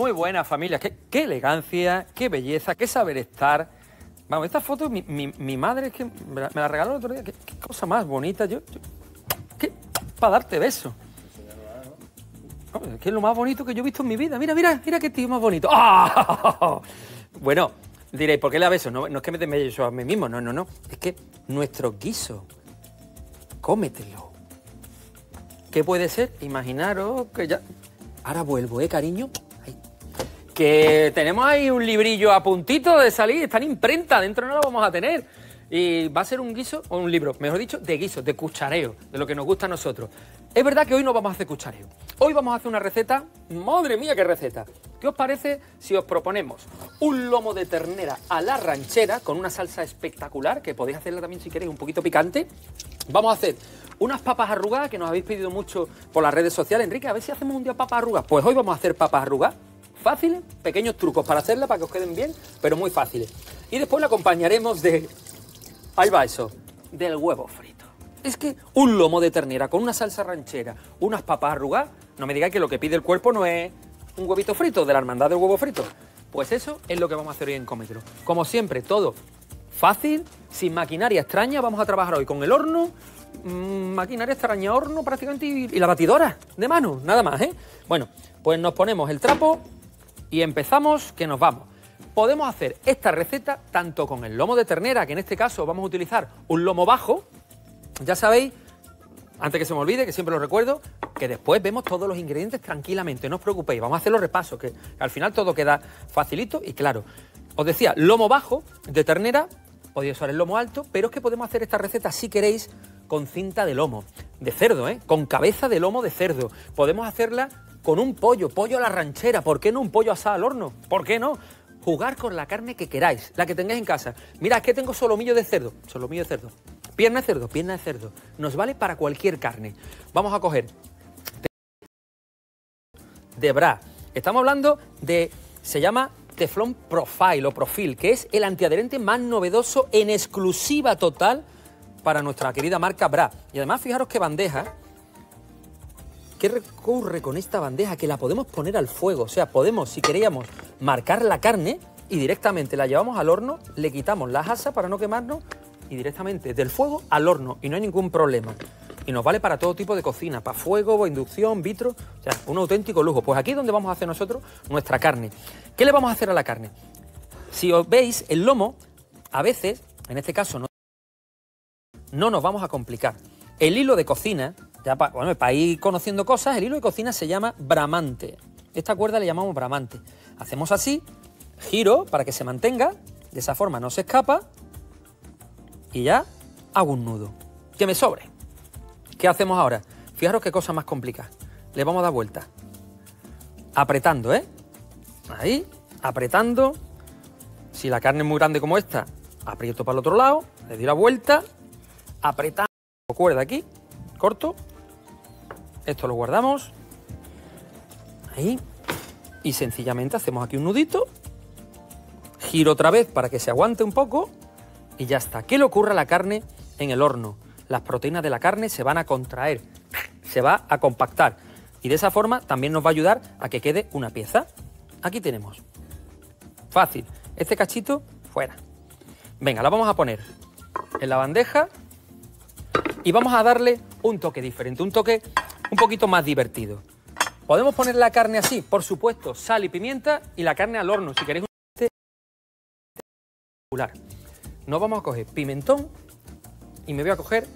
Muy buena, familia. Qué elegancia, qué belleza, qué saber estar. Vamos, esta foto, mi madre es que me la regaló el otro día. Qué cosa más bonita. Para darte besos. Es que es lo más bonito que yo he visto en mi vida. Mira, mira, mira qué tío más bonito. ¡Oh! Bueno, diréis, ¿por qué le da besos? No es que me dé besos a mí mismo, no. Es que nuestro guiso, cómetelo. ¿Qué puede ser? Imaginaros que ya... Ahora vuelvo, cariño. Ahí. Que tenemos ahí un librillo a puntito de salir, está en imprenta, dentro no lo vamos a tener. Y va a ser un guiso, o un libro, mejor dicho, de guiso, de cuchareo, de lo que nos gusta a nosotros. Es verdad que hoy no vamos a hacer cuchareo. Hoy vamos a hacer una receta, madre mía, qué receta. ¿Qué os parece si os proponemos un lomo de ternera a la ranchera con una salsa espectacular, que podéis hacerla también si queréis un poquito picante? Vamos a hacer unas papas arrugadas que nos habéis pedido mucho por las redes sociales. Enrique, a ver si hacemos un día papas arrugadas. Pues hoy vamos a hacer papas arrugadas, fáciles, pequeños trucos para hacerlas, para que os queden bien, pero muy fáciles. Y después la acompañaremos de... Ahí va eso, del huevo frito. Es que un lomo de ternera con una salsa ranchera, unas papas arrugadas, no me digáis que lo que pide el cuerpo no es un huevito frito, de la hermandad del huevo frito. Pues eso es lo que vamos a hacer hoy en Cómetelo. Como siempre, todo fácil, sin maquinaria extraña. Vamos a trabajar hoy con el horno, maquinaria extraña, horno prácticamente y la batidora de mano, nada más, ¿eh? Bueno, pues nos ponemos el trapo y empezamos, que nos vamos. Podemos hacer esta receta tanto con el lomo de ternera, que en este caso vamos a utilizar un lomo bajo. Ya sabéis, antes que se me olvide, que siempre lo recuerdo, que después vemos todos los ingredientes tranquilamente, no os preocupéis, vamos a hacer los repasos, que al final todo queda facilito y claro. Os decía, lomo bajo de ternera, podéis usar el lomo alto, pero es que podemos hacer esta receta si queréis con cinta de lomo, de cerdo, con cabeza de lomo de cerdo. Podemos hacerla con un pollo a la ranchera, ¿por qué no un pollo asado al horno? ¿Por qué no? Jugar con la carne que queráis, la que tengáis en casa. Mira, es que tengo solomillo de cerdo, pierna de cerdo. Nos vale para cualquier carne. Vamos a coger de Bra. Estamos hablando de, se llama Teflón Profile o Profil, que es el antiadherente más novedoso en exclusiva total para nuestra querida marca Bra. Y además, fijaros qué bandeja. ¿Qué recurre con esta bandeja? Que la podemos poner al fuego. O sea, podemos, si queríamos, marcar la carne y directamente la llevamos al horno, le quitamos las asas para no quemarnos y directamente del fuego al horno y no hay ningún problema. Y nos vale para todo tipo de cocina, para fuego, inducción, vitro, o sea, un auténtico lujo. Pues aquí es donde vamos a hacer nosotros nuestra carne. ¿Qué le vamos a hacer a la carne? Si os veis, el lomo, a veces, en este caso no nos vamos a complicar. El hilo de cocina, ya para ir conociendo cosas, el hilo de cocina se llama bramante. Esta cuerda le llamamos bramante. Hacemos así, giro para que se mantenga, de esa forma no se escapa y ya hago un nudo. Que me sobre. ¿Qué hacemos ahora? Fijaros qué cosa más complicada. Le vamos a dar vuelta. Apretando, Ahí, apretando. Si la carne es muy grande como esta, aprieto para el otro lado, le doy la vuelta, apretando. Cuerda aquí, corto, esto lo guardamos, ahí, y sencillamente hacemos aquí un nudito, giro otra vez para que se aguante un poco, y ya está. ¿Qué le ocurre a la carne en el horno? Las proteínas de la carne se van a contraer, se va a compactar, y de esa forma también nos va a ayudar a que quede una pieza. Aquí tenemos, fácil, este cachito fuera. Venga, la vamos a poner en la bandeja, y vamos a darle un toque diferente, un toque un poquito más divertido. ¿Podemos poner la carne así? Por supuesto, sal y pimienta y la carne al horno. Si queréis un popular. Nos vamos a coger pimentón y me voy a coger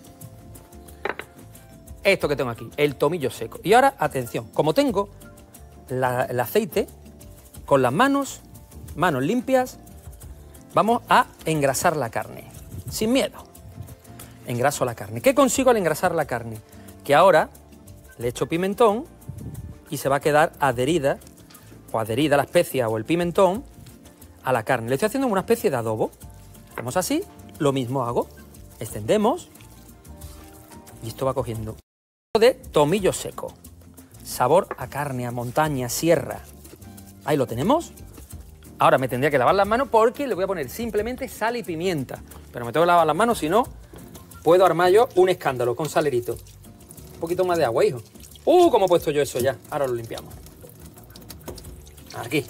esto que tengo aquí, el tomillo seco. Y ahora, atención, como tengo el aceite, con las manos limpias, vamos a engrasar la carne, sin miedo. Engraso la carne. ¿Qué consigo al engrasar la carne? Que ahora le echo pimentón y se va a quedar adherida la especia o el pimentón a la carne. Le estoy haciendo una especie de adobo. Hacemos así, lo mismo hago. Extendemos y esto va cogiendo de tomillo seco. Sabor a carne, a montaña, sierra. Ahí lo tenemos. Ahora me tendría que lavar las manos porque le voy a poner simplemente sal y pimienta. Pero me tengo que lavar las manos, si no, puedo armar yo un escándalo con salerito. Un poquito más de agua, hijo. Cómo he puesto yo eso ya. Ahora lo limpiamos. Aquí.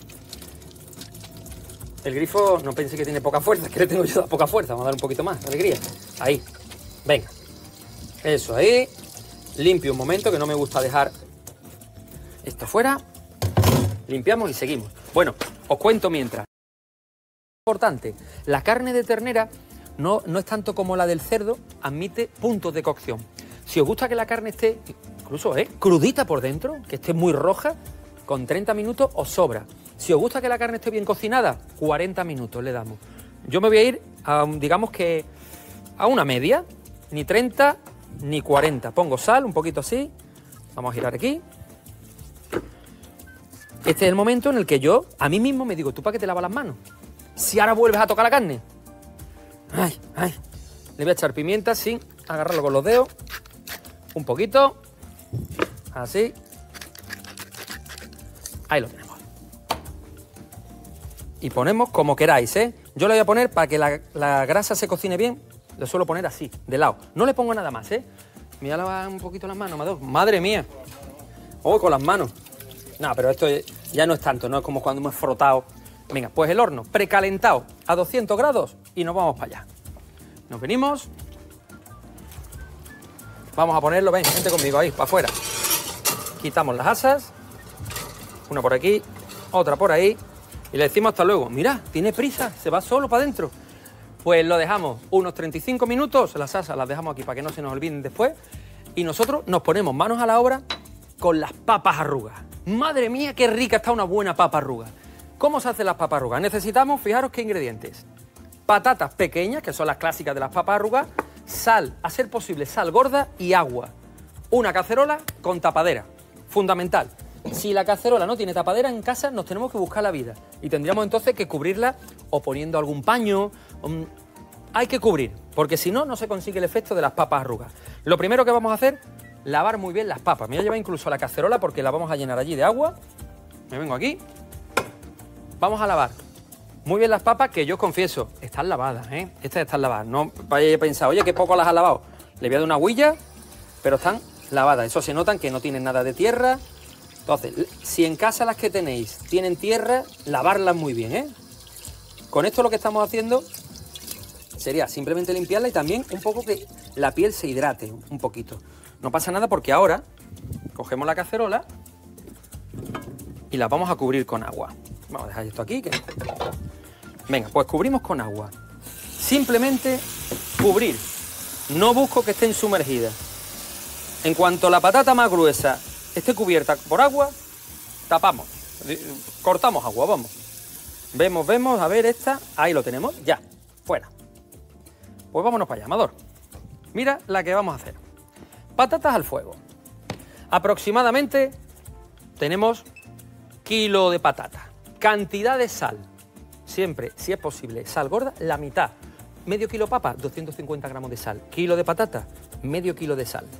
El grifo, no pensé que tiene poca fuerza, es que le tengo yo poca fuerza. Vamos a dar un poquito más, alegría. Ahí. Venga. Eso ahí. Limpio un momento, que no me gusta dejar esto fuera. Limpiamos y seguimos. Bueno, os cuento mientras. Importante, la carne de ternera no es tanto como la del cerdo, admite puntos de cocción. Si os gusta que la carne esté, incluso crudita por dentro, que esté muy roja, con 30 minutos os sobra. Si os gusta que la carne esté bien cocinada, 40 minutos le damos. Yo me voy a ir, digamos que a una media, ni 30 ni 40. Pongo sal, un poquito así, vamos a girar aquí. Este es el momento en el que yo, a mí mismo me digo, ¿tú para qué te lavas las manos? Si ahora vuelves a tocar la carne. Ay. Le voy a echar pimienta sin agarrarlo con los dedos. Un poquito. Así. Ahí lo tenemos. Y ponemos como queráis, ¿eh? Yo le voy a poner para que la grasa se cocine bien. Le suelo poner así, de lado. No le pongo nada más, ¿eh? Me voy a lavar un poquito las manos, Amador. Madre mía. Oh, con las manos. No, pero esto ya no es tanto, no es como cuando hemos frotado. Venga, pues el horno precalentado a 200 grados y nos vamos para allá. Nos venimos. Vamos a ponerlo, ven, vente conmigo ahí, para afuera. Quitamos las asas. Una por aquí, otra por ahí. Y le decimos hasta luego. Mira, tiene prisa, se va solo para adentro. Pues lo dejamos unos 35 minutos. Las asas las dejamos aquí para que no se nos olviden después. Y nosotros nos ponemos manos a la obra con las papas arrugas. Madre mía, qué rica está una buena papa arruga. ¿Cómo se hacen las papas arrugas? Necesitamos, fijaros qué ingredientes. Patatas pequeñas, que son las clásicas de las papas arrugas, sal, a ser posible sal gorda y agua. Una cacerola con tapadera, fundamental. Si la cacerola no tiene tapadera en casa, nos tenemos que buscar la vida. Y tendríamos entonces que cubrirla o poniendo algún paño. Hay que cubrir, porque si no, no se consigue el efecto de las papas arrugas. Lo primero que vamos a hacer, lavar muy bien las papas. Me voy a llevar incluso la cacerola porque la vamos a llenar allí de agua. Me vengo aquí. Vamos a lavar muy bien las papas, que yo confieso, están lavadas, ¿eh? Estas están lavadas. No vayáis a pensar, oye, qué poco las has lavado. Le voy a dar una huilla, pero están lavadas. Eso se notan que no tienen nada de tierra. Entonces, si en casa las que tenéis tienen tierra, lavarlas muy bien, ¿eh? Con esto lo que estamos haciendo sería simplemente limpiarla y también un poco que la piel se hidrate un poquito. No pasa nada porque ahora cogemos la cacerola y la vamos a cubrir con agua. Vamos a dejar esto aquí. Venga, pues cubrimos con agua. Simplemente cubrir. No busco que estén sumergidas. En cuanto la patata más gruesa esté cubierta por agua, tapamos. Cortamos agua, vamos. Vemos, a ver esta. Ahí lo tenemos, ya, fuera. Pues vámonos para allá, Amador. Mira la que vamos a hacer. Patatas al fuego. Aproximadamente tenemos kilo de patata. Cantidad de sal. Siempre, si es posible, sal gorda, la mitad. Medio kilo papa, 250 gramos de sal. Kilo de patata, medio kilo de sal.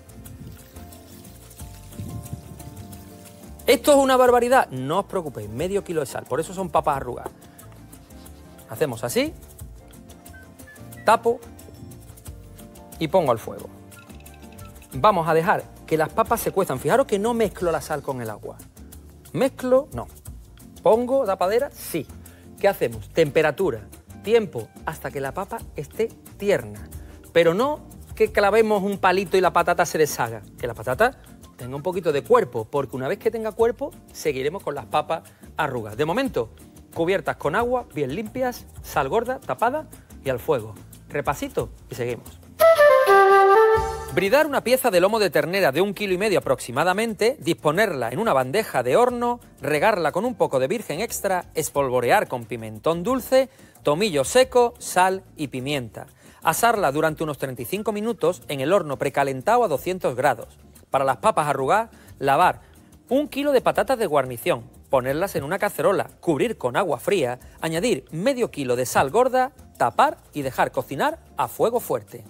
¿Esto es una barbaridad? No os preocupéis, medio kilo de sal. Por eso son papas arrugadas. Hacemos así. Tapo y pongo al fuego. Vamos a dejar que las papas se cuezan. Fijaros que no mezclo la sal con el agua. Mezclo, no. Pongo tapadera, sí. ¿Qué hacemos? Temperatura, tiempo, hasta que la papa esté tierna. Pero no que clavemos un palito y la patata se deshaga. Que la patata tenga un poquito de cuerpo, porque una vez que tenga cuerpo, seguiremos con las papas arrugadas. De momento, cubiertas con agua, bien limpias, sal gorda, tapada y al fuego. Repasito y seguimos. Bridar una pieza de lomo de ternera de 1,5 kilos aproximadamente, disponerla en una bandeja de horno, regarla con un poco de virgen extra, espolvorear con pimentón dulce, tomillo seco, sal y pimienta. Asarla durante unos 35 minutos en el horno precalentado a 200 grados. Para las papas arrugadas, lavar 1 kilo de patatas de guarnición, ponerlas en una cacerola, cubrir con agua fría, añadir medio kilo de sal gorda, tapar y dejar cocinar a fuego fuerte.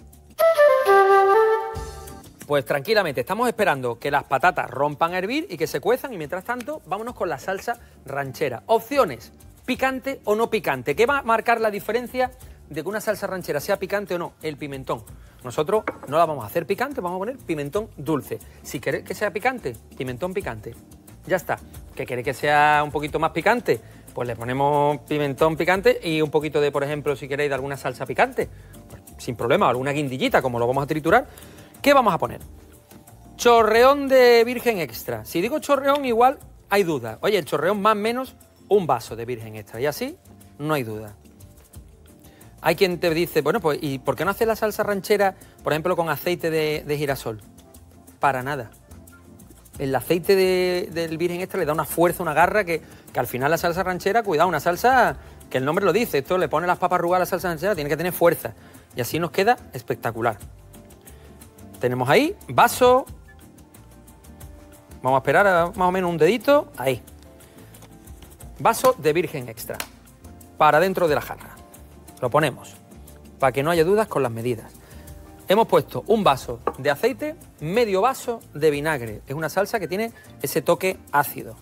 Pues tranquilamente, estamos esperando que las patatas rompan a hervir y que se cuezan y mientras tanto vámonos con la salsa ranchera. Opciones, picante o no picante. ¿Qué va a marcar la diferencia de que una salsa ranchera sea picante o no? El pimentón. Nosotros no la vamos a hacer picante, vamos a poner pimentón dulce. Si queréis que sea picante, pimentón picante. ya está. ¿Que queréis que sea un poquito más picante? Pues le ponemos pimentón picante y un poquito de, por ejemplo, si queréis, de alguna salsa picante. Pues, sin problema, alguna guindillita, como lo vamos a triturar. ¿Qué vamos a poner? Chorreón de virgen extra. Si digo chorreón, igual hay duda. Oye, el chorreón más o menos un vaso de virgen extra. Y así no hay duda. Hay quien te dice, bueno, pues ¿y por qué no haces la salsa ranchera, por ejemplo, con aceite de girasol? Para nada. El aceite del virgen extra le da una fuerza, una garra, que al final la salsa ranchera, cuidado, una salsa que el nombre lo dice, esto le pone las papas arrugadas a la salsa ranchera, tiene que tener fuerza. Y así nos queda espectacular. Tenemos ahí, vaso. Vamos a esperar a más o menos un dedito, ahí. Vaso de virgen extra, para dentro de la jarra. Lo ponemos, para que no haya dudas con las medidas. Hemos puesto un vaso de aceite, medio vaso de vinagre. Es una salsa que tiene ese toque ácido.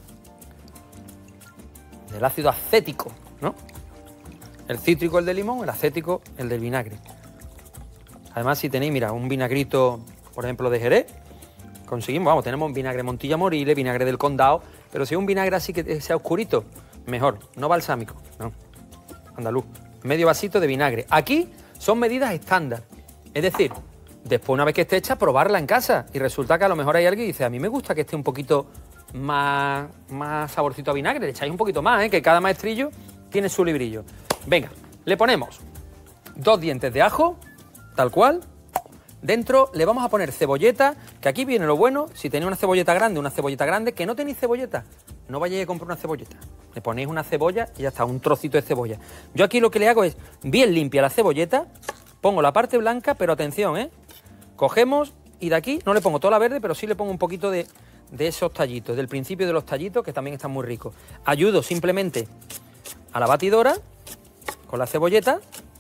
Del ácido acético, ¿no? El cítrico, el de limón, el acético, el del vinagre. Además, si tenéis, mira, un vinagrito, por ejemplo, de Jerez, conseguimos, vamos, tenemos un vinagre Montilla Moriles, vinagre del Condado, pero si es un vinagre así que sea oscurito, mejor, no balsámico, no, andaluz. Medio vasito de vinagre. Aquí son medidas estándar. Es decir, después una vez que esté hecha, probarla en casa. Y resulta que a lo mejor hay alguien que dice, a mí me gusta que esté un poquito más saborcito a vinagre. Le echáis un poquito más, que cada maestrillo tiene su librillo. Venga, le ponemos 2 dientes de ajo, tal cual. Dentro le vamos a poner cebolleta, que aquí viene lo bueno. Si tenéis una cebolleta grande, que no tenéis cebolleta, no vayáis a comprar una cebolleta. Le ponéis una cebolla y ya está, un trocito de cebolla. Yo aquí lo que le hago es, bien limpia la cebolleta, pongo la parte blanca, pero atención, cogemos y de aquí no le pongo toda la verde, pero sí le pongo un poquito de esos tallitos, del principio de los tallitos, que también están muy ricos. Ayudo simplemente a la batidora con la cebolleta,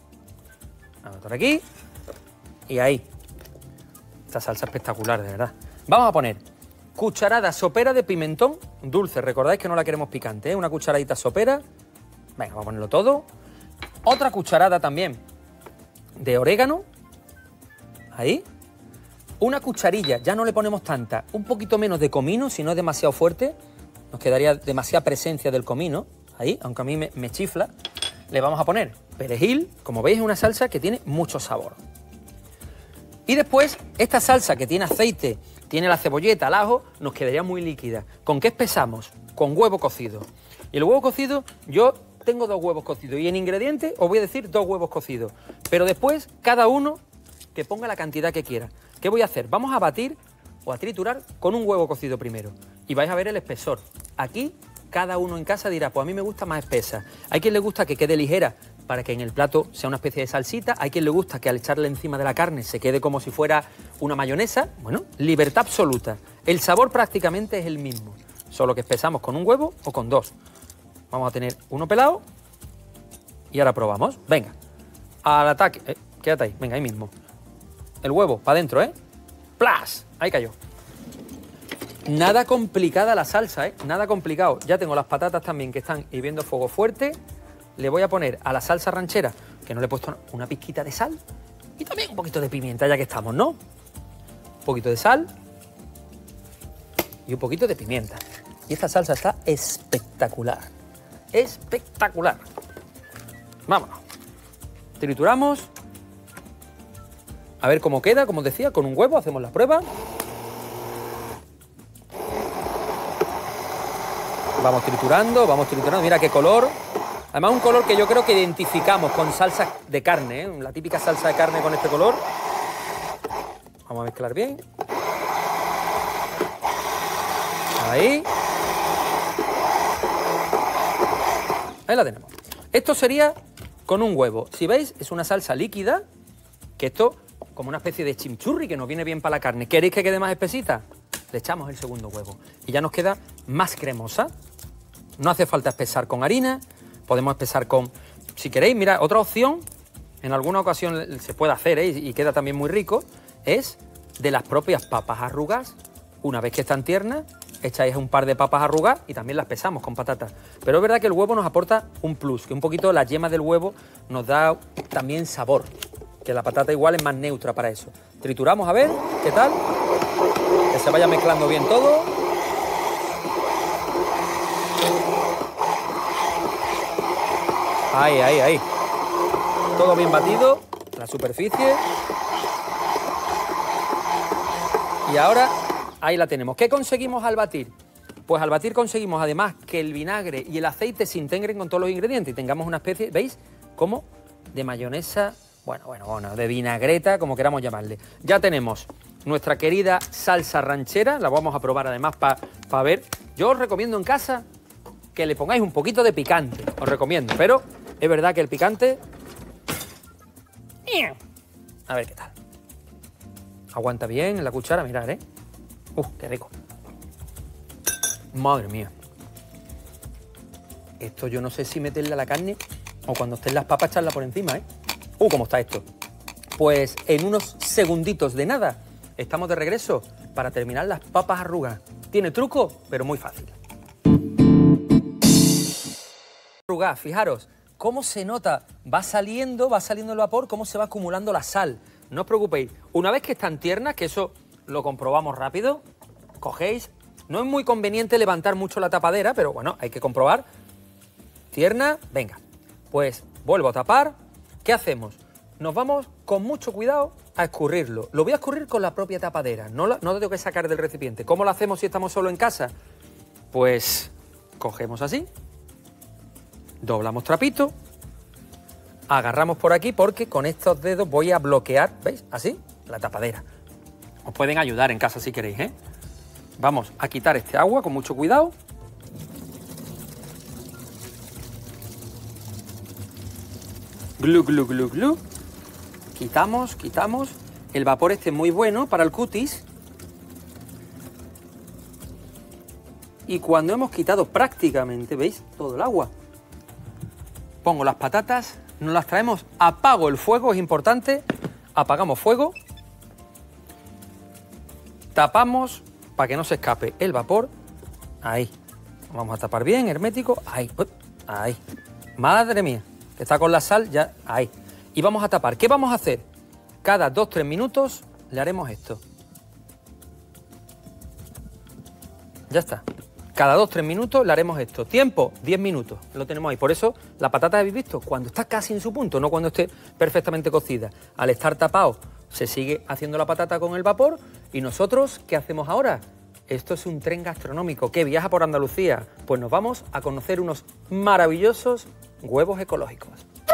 por aquí y ahí. Esta salsa espectacular, de verdad. Vamos a poner cucharada sopera de pimentón dulce. Recordáis que no la queremos picante, una cucharadita sopera. Venga, vamos a ponerlo todo. Otra cucharada también de orégano, ahí. Una cucharilla, ya no le ponemos tanta, un poquito menos de comino, si no es demasiado fuerte, nos quedaría demasiada presencia del comino, ahí, aunque a mí me chifla. Le vamos a poner perejil, como veis es una salsa que tiene mucho sabor. Y después, esta salsa que tiene aceite, tiene la cebolleta, el ajo, nos quedaría muy líquida. ¿Con qué espesamos? Con huevo cocido. Y el huevo cocido, yo tengo 2 huevos cocidos y en ingredientes os voy a decir 2 huevos cocidos. Pero después, cada uno que ponga la cantidad que quiera. ¿Qué voy a hacer? Vamos a batir o a triturar con un huevo cocido primero. Y vais a ver el espesor. Aquí, cada uno en casa dirá, pues a mí me gusta más espesa. Hay quien le gusta que quede ligera para que en el plato sea una especie de salsita. Hay quien le gusta que al echarle encima de la carne se quede como si fuera una mayonesa. Bueno, libertad absoluta. El sabor prácticamente es el mismo, solo que espesamos con un huevo o con 2. Vamos a tener uno pelado y ahora probamos. Venga, al ataque. Quédate ahí, venga, ahí mismo. El huevo, para adentro, ¡Plas! Ahí cayó. Nada complicada la salsa, Nada complicado. Ya tengo las patatas también que están hirviendo a fuego fuerte. Le voy a poner a la salsa ranchera, que no le he puesto una pizquita de sal, y también un poquito de pimienta, ya que estamos, ¿no? Un poquito de sal y un poquito de pimienta. Y esta salsa está espectacular. Espectacular. Vámonos. Trituramos. A ver cómo queda, como os decía, con un huevo hacemos la prueba. Vamos triturando, mira qué color. Además un color que yo creo que identificamos con salsa de carne, la típica salsa de carne con este color. Vamos a mezclar bien. Ahí. Ahí la tenemos. Esto sería con un huevo. Si veis, es una salsa líquida, que esto como una especie de chimichurri que nos viene bien para la carne. ¿Queréis que quede más espesita? Le echamos el segundo huevo y ya nos queda más cremosa. No hace falta espesar con harina, podemos espesar con... Si queréis, mira, otra opción, en alguna ocasión se puede hacer y queda también muy rico, es de las propias papas arrugadas. Una vez que están tiernas, echáis un par de papas arrugadas y también las pesamos con patatas. Pero es verdad que el huevo nos aporta un plus, que un poquito la yema del huevo nos da también sabor, que la patata igual es más neutra para eso. Trituramos a ver qué tal, que se vaya mezclando bien todo. Ahí, ahí, ahí. Todo bien batido, la superficie. Y ahora, ahí la tenemos. ¿Qué conseguimos al batir? Pues al batir conseguimos además que el vinagre y el aceite se integren con todos los ingredientes y tengamos una especie, ¿veis? Como de mayonesa, bueno, de vinagreta, como queramos llamarle. Ya tenemos nuestra querida salsa ranchera, la vamos a probar además para ver. Yo os recomiendo en casa que le pongáis un poquito de picante, os recomiendo, pero es verdad que el picante... A ver qué tal. Aguanta bien en la cuchara, mirad, ¿eh? Qué rico. Madre mía. Esto yo no sé si meterle a la carne o cuando estén las papas echarla por encima, ¿eh? ¿Cómo está esto? Pues en unos segunditos de nada estamos de regreso para terminar las papas arrugadas. Tiene truco, pero muy fácil. Arrugadas, fijaros cómo se nota, va saliendo el vapor, cómo se va acumulando la sal. No os preocupéis, una vez que están tiernas, que eso lo comprobamos rápido, cogéis. No es muy conveniente levantar mucho la tapadera, pero bueno, hay que comprobar. Tierna, venga. Pues vuelvo a tapar. ¿Qué hacemos? Nos vamos con mucho cuidado a escurrirlo. Lo voy a escurrir con la propia tapadera, no lo tengo que sacar del recipiente. ¿Cómo lo hacemos si estamos solo en casa? Pues cogemos así, doblamos trapito, agarramos por aquí porque con estos dedos voy a bloquear, ¿veis? Así, la tapadera. Os pueden ayudar en casa si queréis, ¿eh? Vamos a quitar este agua con mucho cuidado. Glu, glu, glu, glu. Quitamos. El vapor este es muy bueno para el cutis. Y cuando hemos quitado prácticamente, ¿veis? Todo el agua. Pongo las patatas, nos las traemos, apago el fuego, es importante. Apagamos fuego. Tapamos para que no se escape el vapor. Ahí. Vamos a tapar bien, hermético. Ahí. Ahí. Madre mía. Que está con la sal ya. Ahí. Y vamos a tapar. ¿Qué vamos a hacer? Cada 2-3 minutos le haremos esto. Ya está. Cada 2-3 minutos le haremos esto. Tiempo, 10 minutos. Lo tenemos ahí. Por eso la patata, habéis visto, cuando está casi en su punto, no cuando esté perfectamente cocida. Al estar tapado, se sigue haciendo la patata con el vapor. ¿Y nosotros qué hacemos ahora? Esto es un tren gastronómico que viaja por Andalucía. Pues nos vamos a conocer unos maravillosos huevos ecológicos.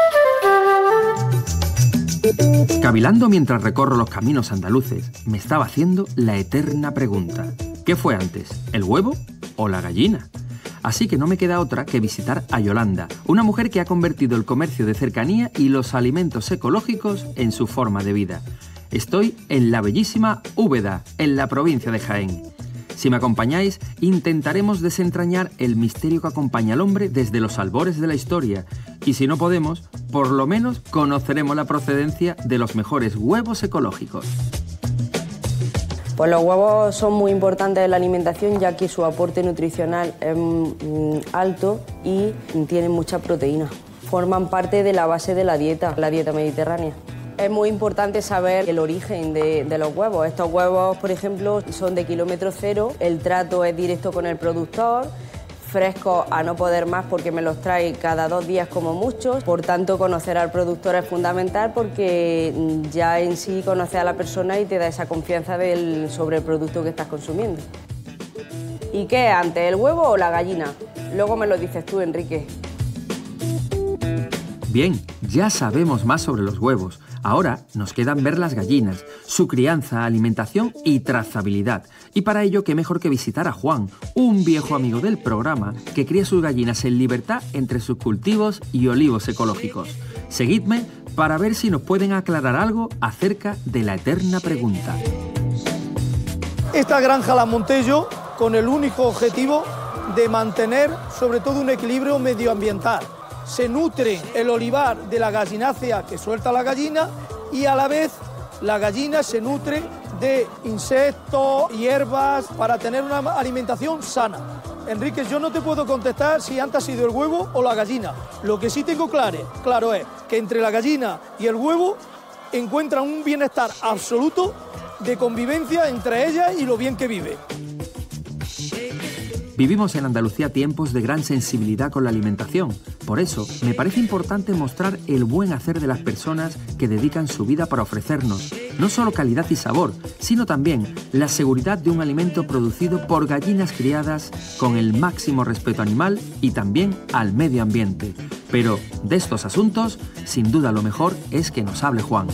Cavilando mientras recorro los caminos andaluces, me estaba haciendo la eterna pregunta: ¿qué fue antes, el huevo o la gallina? Así que no me queda otra que visitar a Yolanda, una mujer que ha convertido el comercio de cercanía y los alimentos ecológicos en su forma de vida. Estoy en la bellísima Úbeda, en la provincia de Jaén. Si me acompañáis, intentaremos desentrañar el misterio que acompaña al hombre desde los albores de la historia. Y si no podemos, por lo menos conoceremos la procedencia de los mejores huevos ecológicos. Pues los huevos son muy importantes en la alimentación, ya que su aporte nutricional es alto y tienen mucha proteína. Forman parte de la base de la dieta mediterránea. Es muy importante saber el origen de los huevos. Estos huevos, por ejemplo, son de kilómetro cero, el trato es directo con el productor, frescos a no poder más porque me los trae cada 2 días como mucho. Por tanto, conocer al productor es fundamental porque ya en sí conoces a la persona y te da esa confianza sobre el producto que estás consumiendo. ¿Y qué es antes, el huevo o la gallina? Luego me lo dices tú, Enrique. Bien, ya sabemos más sobre los huevos. Ahora nos quedan ver las gallinas, su crianza, alimentación y trazabilidad. Y para ello, qué mejor que visitar a Juan, un viejo amigo del programa que cría sus gallinas en libertad entre sus cultivos y olivos ecológicos. Seguidme para ver si nos pueden aclarar algo acerca de la eterna pregunta. Esta granja la monté yo con el único objetivo de mantener sobre todo un equilibrio medioambiental. Se nutre el olivar de la gallinácea que suelta la gallina y a la vez la gallina se nutre de insectos, hierbas, para tener una alimentación sana. Enrique, yo no te puedo contestar si antes ha sido el huevo o la gallina. Lo que sí tengo claro es que entre la gallina y el huevo encuentran un bienestar absoluto de convivencia entre ellas y lo bien que vive. Vivimos en Andalucía tiempos de gran sensibilidad con la alimentación. Por eso, me parece importante mostrar el buen hacer de las personas que dedican su vida para ofrecernos no solo calidad y sabor, sino también la seguridad de un alimento producido por gallinas criadas con el máximo respeto animal y también al medio ambiente. Pero de estos asuntos, sin duda lo mejor es que nos hable Juan.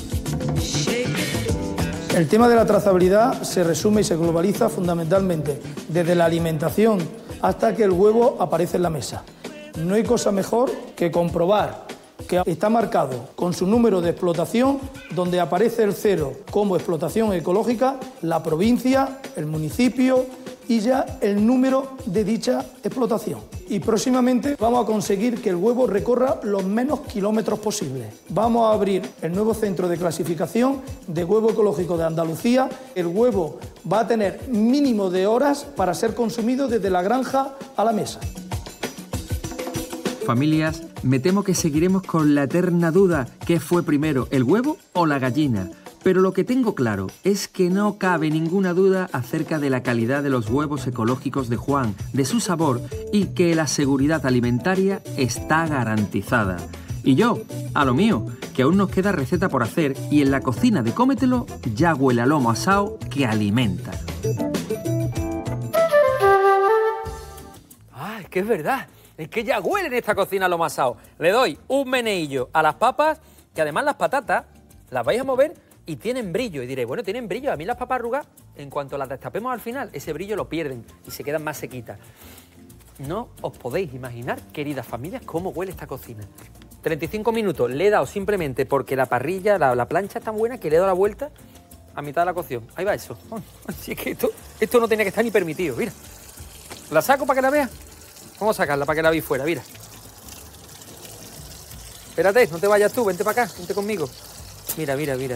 El tema de la trazabilidad se resume y se globaliza fundamentalmente desde la alimentación hasta que el huevo aparece en la mesa. No hay cosa mejor que comprobar que está marcado con su número de explotación, donde aparece el 0 como explotación ecológica, la provincia, el municipio y ya el número de dicha explotación. Y próximamente vamos a conseguir que el huevo recorra los menos kilómetros posibles. Vamos a abrir el nuevo centro de clasificación de huevo ecológico de Andalucía. El huevo va a tener mínimo de horas para ser consumido desde la granja a la mesa. Familias, me temo que seguiremos con la eterna duda: ¿qué fue primero, el huevo o la gallina? Pero lo que tengo claro es que no cabe ninguna duda acerca de la calidad de los huevos ecológicos de Juan, de su sabor y que la seguridad alimentaria está garantizada. Y yo, a lo mío, que aún nos queda receta por hacer y en la cocina de Cómetelo ya huele a lomo asado que alimenta. Ah, es que es verdad. Es que ya huele en esta cocina lomo asado. Le doy un meneillo a las papas, que además las patatas las vais a mover y tienen brillo. Y diréis, bueno, tienen brillo. A mí las papas arrugadas, en cuanto las destapemos al final, ese brillo lo pierden y se quedan más sequitas. No os podéis imaginar, queridas familias, cómo huele esta cocina. 35 minutos le he dado simplemente porque la parrilla, la plancha es tan buena que le he dado la vuelta a mitad de la cocción. Ahí va eso. Así es que esto no tenía que estar ni permitido. Mira, la saco para que la veas. Vamos a sacarla para que la veáis fuera, mira. Espérate, no te vayas tú, vente para acá, vente conmigo. Mira.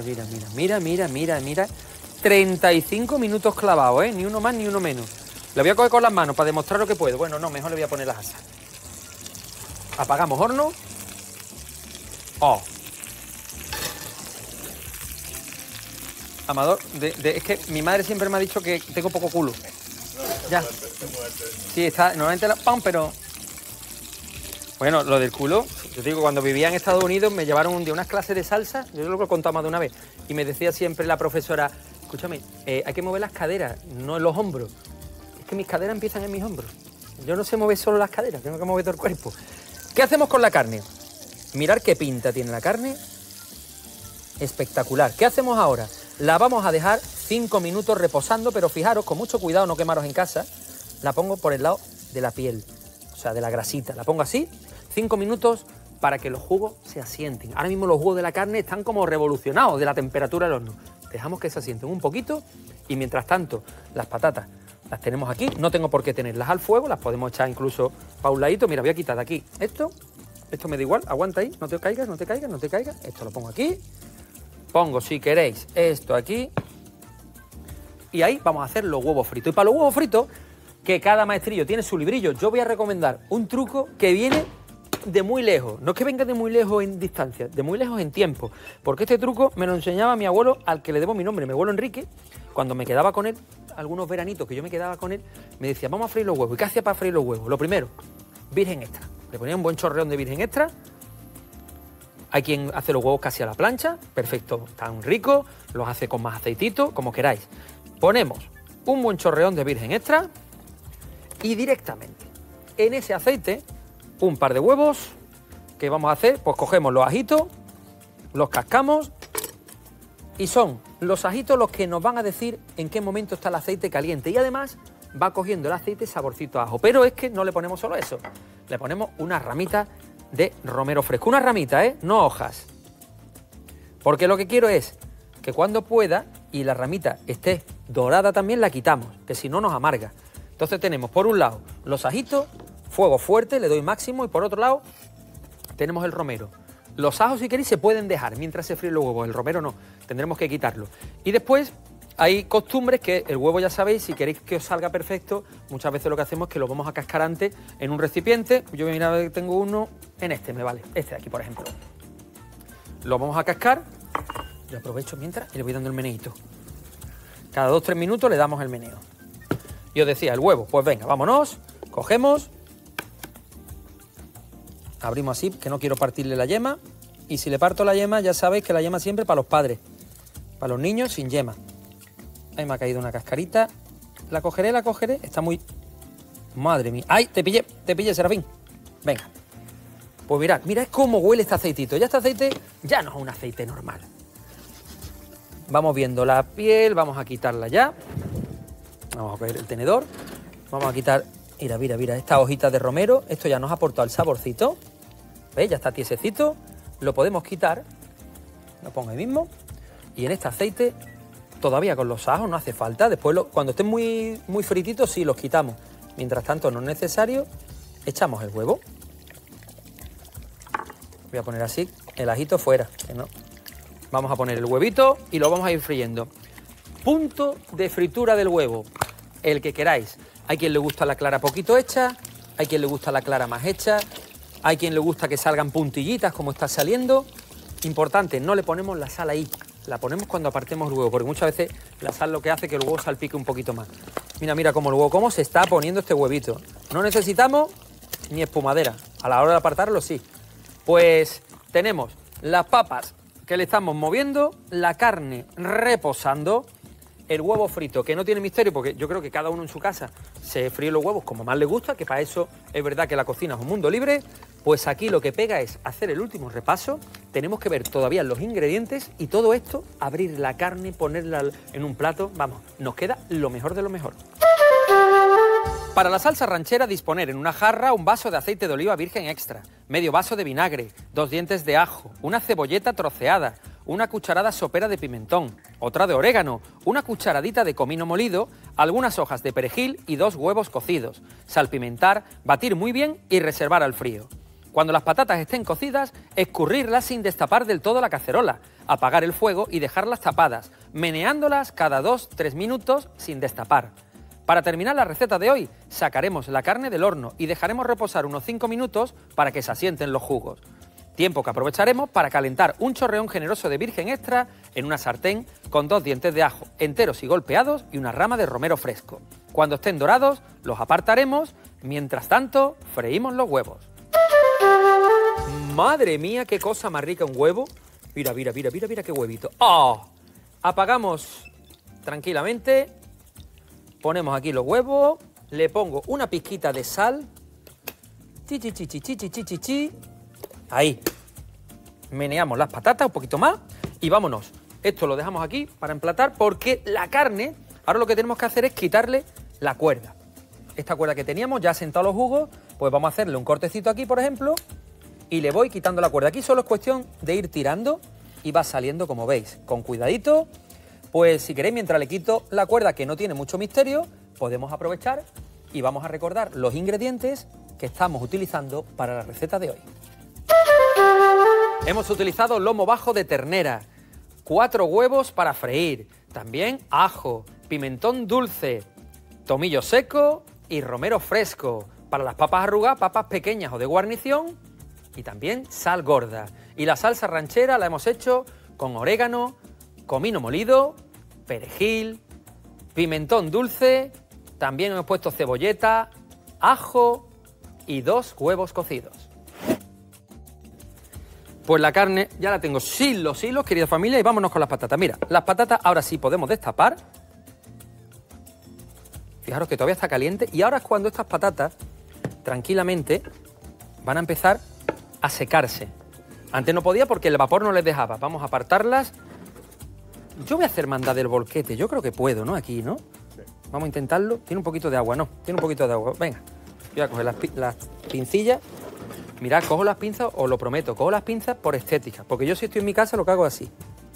35 minutos clavados, ¿eh? Ni uno más ni uno menos. La voy a coger con las manos para demostrar lo que puedo. Bueno, no, mejor le voy a poner las asas. Apagamos horno. ¡Oh! Amador, es que mi madre siempre me ha dicho que tengo poco culo. Ya. Sí, está, normalmente la pan, pero... Bueno, lo del culo, yo digo, cuando vivía en Estados Unidos me llevaron un día unas clases de salsa, yo lo he contado más de una vez, y me decía siempre la profesora, escúchame, hay que mover las caderas, no los hombros. Es que mis caderas empiezan en mis hombros. Yo no sé mover solo las caderas, tengo que mover todo el cuerpo. ¿Qué hacemos con la carne? Mirad qué pinta tiene la carne. Espectacular. ¿Qué hacemos ahora? La vamos a dejar 5 minutos reposando, pero fijaros, con mucho cuidado, no quemaros en casa. La pongo por el lado de la piel, o sea, de la grasita. La pongo así, 5 minutos para que los jugos se asienten. Ahora mismo los jugos de la carne están como revolucionados de la temperatura del horno. Dejamos que se asienten un poquito y mientras tanto las patatas las tenemos aquí. No tengo por qué tenerlas al fuego, las podemos echar incluso para un ladito. Mira, voy a quitar de aquí esto me da igual, aguanta ahí, no te caigas. Esto lo pongo aquí. Pongo, si queréis, esto aquí. Y ahí vamos a hacer los huevos fritos. Y para los huevos fritos, que cada maestrillo tiene su librillo, yo voy a recomendar un truco que viene de muy lejos. No es que venga de muy lejos en distancia, de muy lejos en tiempo. Porque este truco me lo enseñaba mi abuelo, al que le debo mi nombre, mi abuelo Enrique. Cuando me quedaba con él, algunos veranitos que yo me quedaba con él, me decía, vamos a freír los huevos. ¿Y qué hacía para freír los huevos? Lo primero, virgen extra. Le ponía un buen chorreón de virgen extra. Hay quien hace los huevos casi a la plancha, perfecto, tan rico, los hace con más aceitito, como queráis. Ponemos un buen chorreón de virgen extra y directamente en ese aceite un par de huevos. ¿Qué vamos a hacer? Pues cogemos los ajitos, los cascamos y son los ajitos los que nos van a decir en qué momento está el aceite caliente y además va cogiendo el aceite saborcito a ajo. Pero es que no le ponemos solo eso, le ponemos una ramita de romero fresco, una ramita, no hojas, porque lo que quiero es que cuando pueda y la ramita esté dorada también la quitamos, que si no nos amarga. Entonces tenemos por un lado los ajitos, fuego fuerte, le doy máximo, y por otro lado tenemos el romero. Los ajos, si queréis, se pueden dejar mientras se fríen los huevos, el romero no, tendremos que quitarlo. Y después hay costumbres que el huevo, ya sabéis, si queréis que os salga perfecto, muchas veces lo que hacemos es que lo vamos a cascar antes en un recipiente. Yo mira, tengo uno en este, me vale, este de aquí, por ejemplo. Lo vamos a cascar, yo aprovecho mientras y le voy dando el meneíto. Cada 2 o 3 minutos le damos el meneo. Y os decía, el huevo, pues venga, vámonos, Cogemos, abrimos así, que no quiero partirle la yema. Y si le parto la yema, ya sabéis que la yema siempre para los padres. Para los niños, sin yema. Ahí me ha caído una cascarita. La cogeré. Está muy... Madre mía. ¡Ay! Te pillé, Serafín. Venga. Pues mirad cómo huele este aceitito. Ya este aceite ya no es un aceite normal. Vamos viendo la piel, vamos a quitarla ya. Vamos a coger el tenedor. Vamos a quitar, mira, esta hojita de romero. Esto ya nos ha aportado el saborcito. ¿Veis? Ya está tiesecito. Lo podemos quitar. Lo pongo ahí mismo. Y en este aceite, todavía con los ajos no hace falta. Después, cuando estén muy frititos, sí los quitamos. Mientras tanto, no es necesario. Echamos el huevo. Voy a poner así el ajito fuera, que no. Vamos a poner el huevito y lo vamos a ir friendo. Punto de fritura del huevo, el que queráis. Hay quien le gusta la clara poquito hecha, hay quien le gusta la clara más hecha, hay quien le gusta que salgan puntillitas como está saliendo. Importante, no le ponemos la sal ahí, la ponemos cuando apartemos el huevo, porque muchas veces la sal lo que hace es que el huevo salpique un poquito más. Mira cómo el huevo, cómo se está poniendo este huevito. No necesitamos ni espumadera, a la hora de apartarlo sí. Pues tenemos las papas que le estamos moviendo, la carne reposando, el huevo frito, que no tiene misterio, porque yo creo que cada uno en su casa se fríe los huevos como más le gusta, que para eso es verdad que la cocina es un mundo libre. Pues aquí lo que pega es hacer el último repaso, tenemos que ver todavía los ingredientes y todo esto, abrir la carne, ponerla en un plato, vamos, nos queda lo mejor de lo mejor. Para la salsa ranchera, disponer en una jarra un vaso de aceite de oliva virgen extra, medio vaso de vinagre, 2 dientes de ajo, una cebolleta troceada, una cucharada sopera de pimentón, otra de orégano, una cucharadita de comino molido, algunas hojas de perejil y 2 huevos cocidos. Salpimentar, batir muy bien y reservar al frío. Cuando las patatas estén cocidas, escurrirlas sin destapar del todo la cacerola, apagar el fuego y dejarlas tapadas, meneándolas cada 2-3 minutos sin destapar. Para terminar la receta de hoy, sacaremos la carne del horno y dejaremos reposar unos 5 minutos para que se asienten los jugos. Tiempo que aprovecharemos para calentar un chorreón generoso de virgen extra en una sartén con 2 dientes de ajo enteros y golpeados y una rama de romero fresco. Cuando estén dorados, los apartaremos. Mientras tanto, freímos los huevos. ¡Madre mía, qué cosa más rica un huevo! Mira qué huevito. ¡Oh! Apagamos tranquilamente. Ponemos aquí los huevos. Le pongo una pizquita de sal. Ahí. Meneamos las patatas un poquito más. Y vámonos. Esto lo dejamos aquí para emplatar porque la carne, ahora lo que tenemos que hacer es quitarle la cuerda. Esta cuerda que teníamos ya sentado los jugos, pues vamos a hacerle un cortecito aquí, por ejemplo, y le voy quitando la cuerda. Aquí solo es cuestión de ir tirando y va saliendo, como veis, con cuidadito. Pues si queréis, mientras le quito la cuerda, que no tiene mucho misterio, podemos aprovechar y vamos a recordar los ingredientes que estamos utilizando para la receta de hoy. Hemos utilizado lomo bajo de ternera, 4 huevos para freír, también ajo, pimentón dulce, tomillo seco y romero fresco. Para las papas arrugadas, papas pequeñas o de guarnición y también sal gorda. Y la salsa ranchera la hemos hecho con orégano, comino molido, perejil, pimentón dulce, también hemos puesto cebolleta, ajo y 2 huevos cocidos. Pues la carne ya la tengo sin los hilos, querida familia, y vámonos con las patatas. Mira, las patatas ahora sí podemos destapar. Fijaros que todavía está caliente y ahora es cuando estas patatas tranquilamente van a empezar a secarse. Antes no podía porque el vapor no les dejaba. Vamos a apartarlas. Yo voy a hacer mandar del volquete. Yo creo que puedo, ¿no? Aquí, ¿no? Sí. Vamos a intentarlo. Tiene un poquito de agua, ¿no? Tiene un poquito de agua. Venga, voy a coger las pincillas. Mirad, cojo las pinzas, os lo prometo, cojo las pinzas por estética. Porque yo si estoy en mi casa lo que hago así.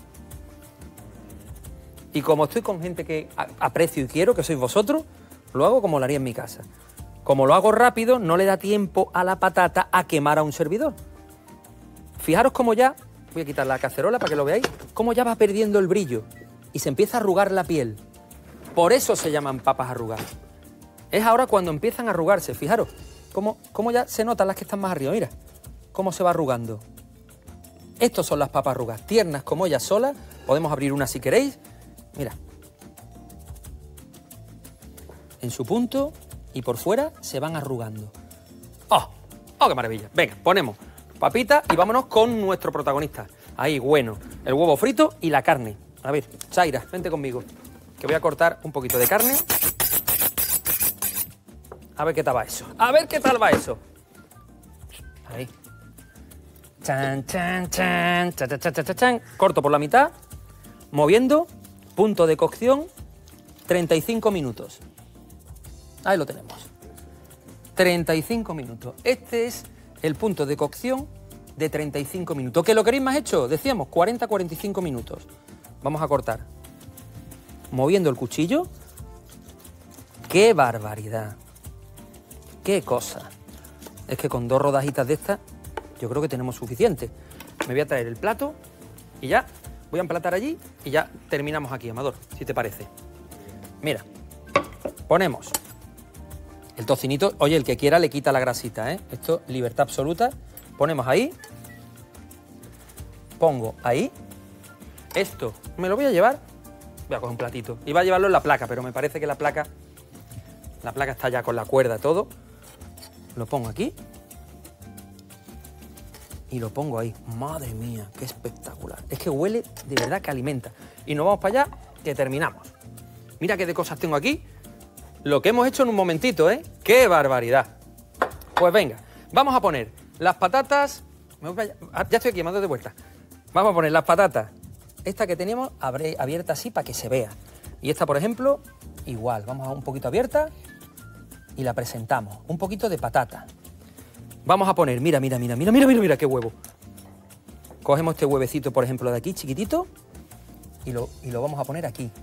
Y como estoy con gente que aprecio y quiero, que sois vosotros, lo hago como lo haría en mi casa. Como lo hago rápido, no le da tiempo a la patata a quemar a un servidor. Fijaros cómo ya, voy a quitar la cacerola para que lo veáis, cómo ya va perdiendo el brillo y se empieza a arrugar la piel. Por eso se llaman papas arrugadas. Es ahora cuando empiezan a arrugarse, fijaros, cómo ya se notan las que están más arriba, mira, cómo se va arrugando. Estos son las papas arrugadas, tiernas como ellas solas, podemos abrir una si queréis, mira. En su punto, y por fuera se van arrugando. ¡Oh! ¡Oh, qué maravilla! Venga, ponemos papita y vámonos con nuestro protagonista. Ahí, bueno, el huevo frito y la carne. A ver, Chaira, vente conmigo, que voy a cortar un poquito de carne. A ver qué tal va eso. A ver qué tal va eso. Ahí. Chan, chan, chan, chan, chan, chan, chan, chan. Corto por la mitad, moviendo, punto de cocción, 35 minutos. Ahí lo tenemos. 35 minutos. Este es el punto de cocción de 35 minutos. ¿Que lo queréis más hecho? Decíamos 40-45 minutos. Vamos a cortar. Moviendo el cuchillo. ¡Qué barbaridad! ¡Qué cosa! Es que con 2 rodajitas de estas, yo creo que tenemos suficiente. Me voy a traer el plato y ya voy a emplatar allí y ya terminamos aquí, Amador, si te parece. Mira, ponemos el tocinito. Oye, el que quiera le quita la grasita, ¿eh? Esto, libertad absoluta. Ponemos ahí. Pongo ahí. Esto me lo voy a llevar. Voy a coger un platito. Iba a llevarlo en la placa, pero me parece que la placa está ya con la cuerda, todo. Lo pongo aquí. Y lo pongo ahí. Madre mía, qué espectacular. Es que huele de verdad que alimenta. Y nos vamos para allá, que terminamos. Mira qué de cosas tengo aquí. Lo que hemos hecho en un momentito, ¿eh? ¡Qué barbaridad! Pues venga, vamos a poner las patatas... Ya estoy aquí, mando de vuelta. Vamos a poner las patatas. Esta que teníamos abierta así para que se vea. Y esta, por ejemplo, igual. Vamos a un poquito abierta y la presentamos. Un poquito de patata. Vamos a poner, mira qué huevo. Cogemos este huevecito, por ejemplo, de aquí, chiquitito, y lo vamos a poner aquí.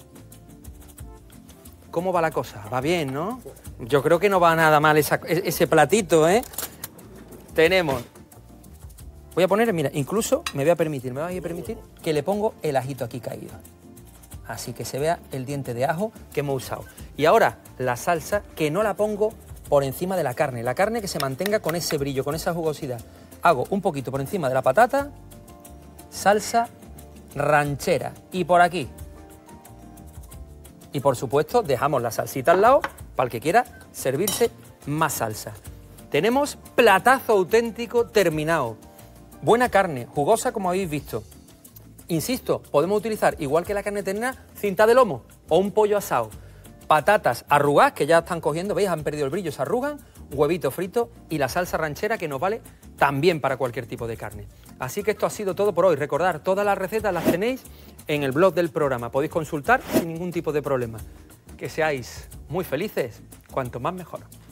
¿Cómo va la cosa? Va bien, ¿no? Yo creo que no va nada mal ese platito, ¿eh? Tenemos... Voy a poner, mira, incluso me vais a permitir que le pongo el ajito aquí caído. Así que se vea el diente de ajo que hemos usado. Y ahora la salsa, que no la pongo por encima de la carne. La carne que se mantenga con ese brillo, con esa jugosidad. Hago un poquito por encima de la patata, salsa ranchera. Y por aquí. Y por supuesto dejamos la salsita al lado para el que quiera servirse más salsa. Tenemos platazo auténtico terminado. Buena carne, jugosa como habéis visto. Insisto, podemos utilizar, igual que la carne ternera, cinta de lomo o un pollo asado. Patatas arrugadas, que ya están cogiendo, ¿veis? Han perdido el brillo, se arrugan. Huevito frito y la salsa ranchera, que nos vale también para cualquier tipo de carne. Así que esto ha sido todo por hoy. Recordad, todas las recetas las tenéis en el blog del programa. Podéis consultar sin ningún tipo de problema. Que seáis muy felices, cuanto más mejor.